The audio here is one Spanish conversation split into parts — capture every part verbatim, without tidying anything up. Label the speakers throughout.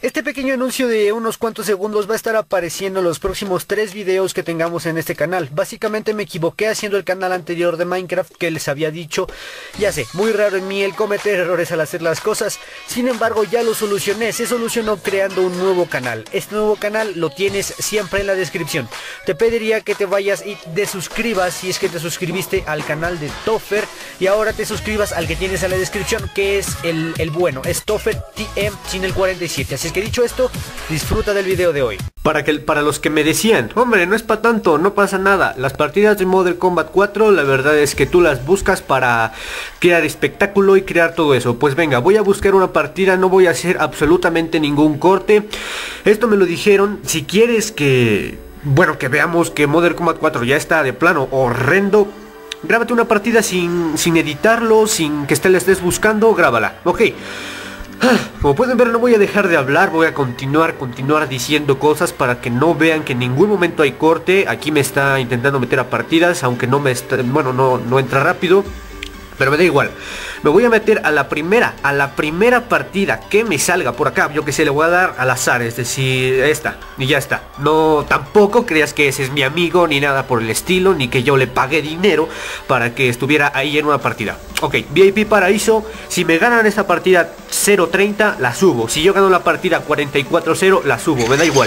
Speaker 1: Este pequeño anuncio de unos cuantos segundos va a estar apareciendo en los próximos tres videos que tengamos en este canal. Básicamente me equivoqué haciendo el canal anterior de Minecraft que les había dicho. Ya sé, muy raro en mí el cometer errores al hacer las cosas. Sin embargo ya lo solucioné, se solucionó creando un nuevo canal. Este nuevo canal lo tienes siempre en la descripción. Te pediría que te vayas y te suscribas si es que te suscribiste al canal de Toffer. Y ahora te suscribas al que tienes en la descripción, que es el, el bueno, es Toffer T M sin el cuarenta y siete. Así es que dicho esto, disfruta del video de hoy.
Speaker 2: Para, que, para los que me decían, hombre, no es para tanto, no pasa nada. Las partidas de Modern Combat cuatro, la verdad es que tú las buscas para crear espectáculo y crear todo eso. Pues venga, voy a buscar una partida, no voy a hacer absolutamente ningún corte. Esto me lo dijeron, si quieres que, bueno, que veamos que Modern Combat cuatro ya está de plano horrendo, grábate una partida sin, sin editarlo, sin que la estés buscando, grábala, ok. Como pueden ver, no voy a dejar de hablar, voy a continuar, continuar diciendo cosas para que no vean que en ningún momento hay corte. Aquí me está intentando meter a partidas, aunque no me está, bueno, no, no entra rápido. Pero me da igual, me voy a meter a la primera, a la primera partida que me salga por acá. Yo que sé, le voy a dar al azar, es decir, esta, y ya está. No, tampoco creas que ese es mi amigo, ni nada por el estilo, ni que yo le pagué dinero para que estuviera ahí en una partida. Ok, V I P Paraíso, si me ganan esta partida cero treinta, la subo. Si yo gano la partida cuarenta y cuatro cero, la subo, me da igual.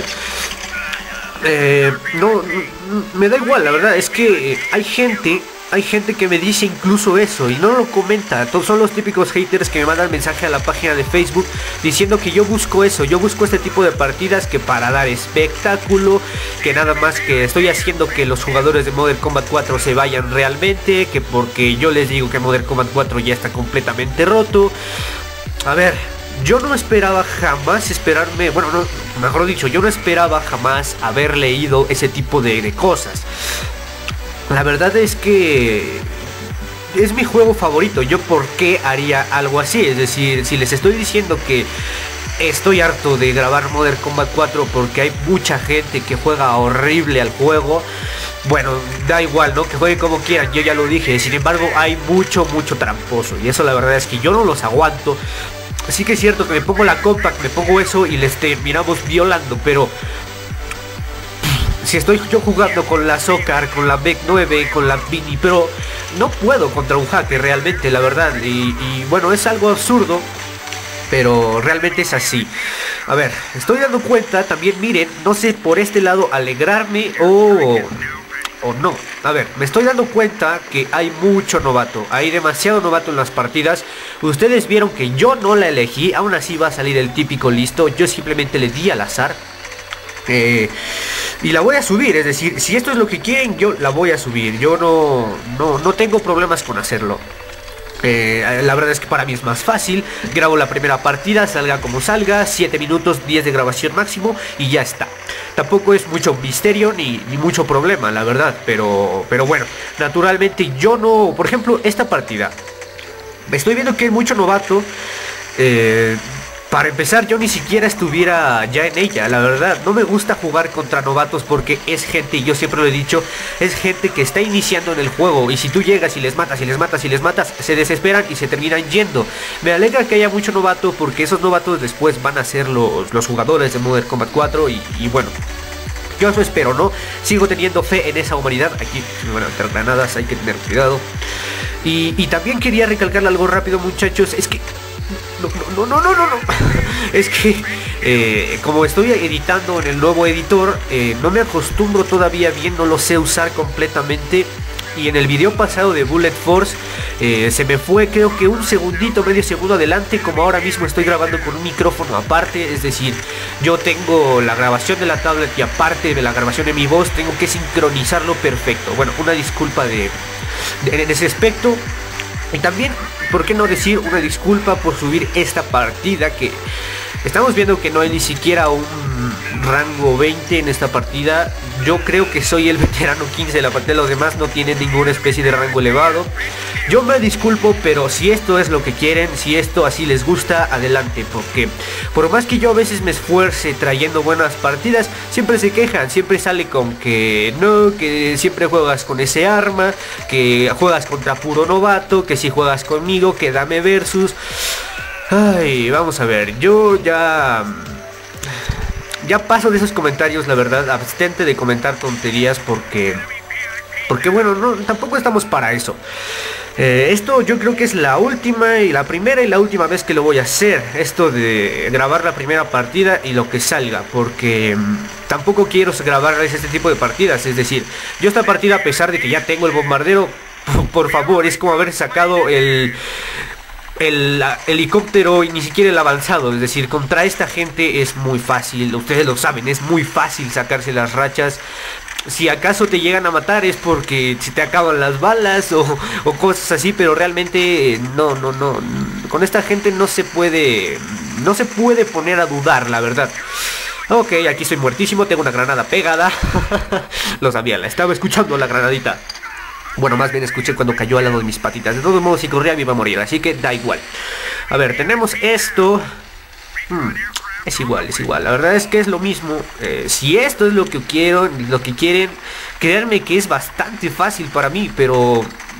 Speaker 2: Eh, no, me da igual, la verdad, es que hay gente... Hay gente que me dice incluso eso y no lo comenta. Todos son los típicos haters que me mandan mensaje a la página de Facebook diciendo que yo busco eso, yo busco este tipo de partidas que para dar espectáculo, que nada más que estoy haciendo que los jugadores de Modern Combat cuatro se vayan realmente, que porque yo les digo que Modern Combat cuatro ya está completamente roto. A ver, yo no esperaba jamás esperarme, bueno, no, mejor dicho, yo no esperaba jamás haber leído ese tipo de, de cosas. La verdad es que es mi juego favorito. Yo por qué haría algo así. Es decir, si les estoy diciendo que estoy harto de grabar Modern Combat cuatro porque hay mucha gente que juega horrible al juego, bueno, da igual, ¿no? Que juegue como quieran, yo ya lo dije. Sin embargo, hay mucho, mucho tramposo. Y eso la verdad es que yo no los aguanto. Así que es cierto que me pongo la compact, me pongo eso y les terminamos violando, pero... si estoy yo jugando con la Soccer, con la Beck nueve, con la Vini, pero no puedo contra un hacker realmente, la verdad. Y, y bueno, es algo absurdo, pero realmente es así. A ver, estoy dando cuenta, también miren, no sé por este lado alegrarme o... o no. A ver, me estoy dando cuenta que hay mucho novato, hay demasiado novato en las partidas. Ustedes vieron que yo no la elegí, aún así va a salir el típico listo. Yo simplemente le di al azar. Eh, y la voy a subir, es decir, si esto es lo que quieren, yo la voy a subir. Yo no, no, no tengo problemas con hacerlo. Eh, la verdad es que para mí es más fácil. Grabo la primera partida, salga como salga, siete minutos, diez de grabación máximo y ya está. Tampoco es mucho misterio ni, ni mucho problema, la verdad. Pero, pero bueno, naturalmente yo no... Por ejemplo, esta partida, estoy viendo que hay mucho novato. Eh... Para empezar, yo ni siquiera estuviera ya en ella, la verdad. No me gusta jugar contra novatos porque es gente, y yo siempre lo he dicho, es gente que está iniciando en el juego. Y si tú llegas y les matas y les matas y les matas, se desesperan y se terminan yendo. Me alegra que haya mucho novato porque esos novatos después van a ser los, los jugadores de Modern Combat cuatro. Y, y bueno, yo eso espero, ¿no? Sigo teniendo fe en esa humanidad. Aquí me van a meter granadas, hay que tener cuidado. Y, y también quería recalcar algo rápido, muchachos. Es que... No, no, no, no, no, no. Es que eh, como estoy editando en el nuevo editor, eh, no me acostumbro todavía bien, no lo sé usar completamente. Y en el video pasado de Bullet Force eh, se me fue creo que un segundito, medio segundo adelante. Como ahora mismo estoy grabando con un micrófono aparte, es decir, yo tengo la grabación de la tablet y aparte de la grabación de mi voz tengo que sincronizarlo perfecto. Bueno, una disculpa de, de en ese aspecto. Y también, ¿por qué no decir una disculpa por subir esta partida? Que estamos viendo que no hay ni siquiera un rango veinte en esta partida. Yo creo que soy el veterano quince de la partida, los demás no tienen ninguna especie de rango elevado. Yo me disculpo, pero si esto es lo que quieren, si esto así les gusta, adelante. Porque por más que yo a veces me esfuerce trayendo buenas partidas, siempre se quejan, siempre sale con que no, que siempre juegas con ese arma, que juegas contra puro novato, que si juegas conmigo, que dame versus. Ay, vamos a ver, yo ya... ya paso de esos comentarios, la verdad, abstente de comentar tonterías porque... Porque bueno, no, tampoco estamos para eso. Eh, esto yo creo que es la última y la primera y la última vez que lo voy a hacer. Esto de grabar la primera partida y lo que salga. Porque mmm, tampoco quiero grabar este tipo de partidas. Es decir, yo esta partida, a pesar de que ya tengo el bombardero, por favor, es como haber sacado el... el uh, helicóptero y ni siquiera el avanzado. Es decir, contra esta gente es muy fácil. Ustedes lo saben, es muy fácil sacarse las rachas. Si acaso te llegan a matar es porque se te acaban las balas o, o cosas así, pero realmente no, no, no. Con esta gente no se puede, no se puede poner a dudar, la verdad. Ok, aquí estoy muertísimo, tengo una granada pegada. Lo sabía, la estaba escuchando la granadita. Bueno, más bien escuché cuando cayó al lado de mis patitas. De todos modos, si corría me iba a morir, así que da igual. A ver, tenemos esto. Hmm. Es igual, es igual, la verdad es que es lo mismo. eh, Si esto es lo que quiero, lo que quieren, créanme que es bastante fácil para mí. Pero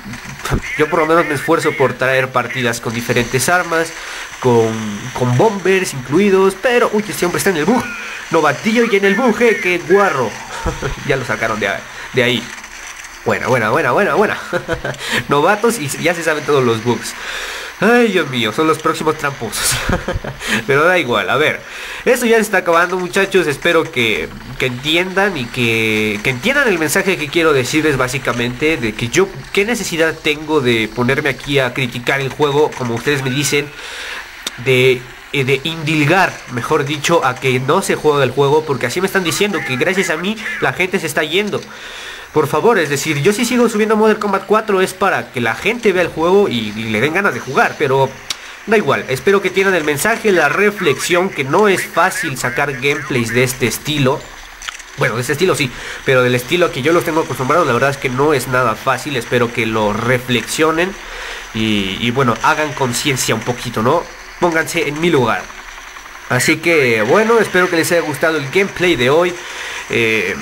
Speaker 2: yo por lo menos me esfuerzo por traer partidas con diferentes armas, Con, con bombers incluidos. Pero, uy, este hombre está en el bug. Novatillo y en el bug, eh, qué guarro. Ya lo sacaron de, de ahí. Buena, buena, buena, buena, buena. Novatos y ya se saben todos los bugs. Ay, Dios mío, son los próximos tramposos. Pero da igual, a ver. Esto ya se está acabando, muchachos. Espero que, que entiendan y que, que entiendan el mensaje que quiero decirles, básicamente. De que yo, qué necesidad tengo de ponerme aquí a criticar el juego, como ustedes me dicen. De... de indilgar, mejor dicho, a que no se juega el juego, porque así me están diciendo que gracias a mí la gente se está yendo. Por favor, es decir, yo si sigo subiendo Modern Combat cuatro es para que la gente vea el juego y, y le den ganas de jugar, pero da igual. Espero que tengan el mensaje, la reflexión, que no es fácil sacar gameplays de este estilo. Bueno, de este estilo sí, pero del estilo que yo los tengo acostumbrados, la verdad es que no es nada fácil. Espero que lo reflexionen y, y bueno, hagan conciencia un poquito, ¿no? Pónganse en mi lugar. Así que bueno, espero que les haya gustado el gameplay de hoy. Eh...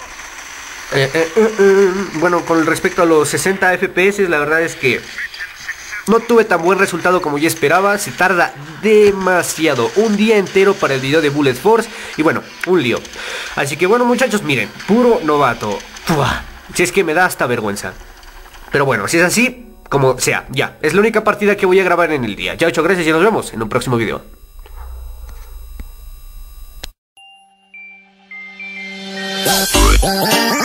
Speaker 2: Eh, eh, eh, eh, bueno, con respecto a los sesenta F P S, la verdad es que no tuve tan buen resultado como yo esperaba. Se tarda demasiado, un día entero para el video de Bullet Force. Y bueno, un lío. Así que bueno, muchachos, miren, puro novato. Uah, si es que me da hasta vergüenza. Pero bueno, si es así, como sea, ya, es la única partida que voy a grabar en el día. Ya, ocho, gracias y nos vemos en un próximo video.
Speaker 3: Uh, uh, uh.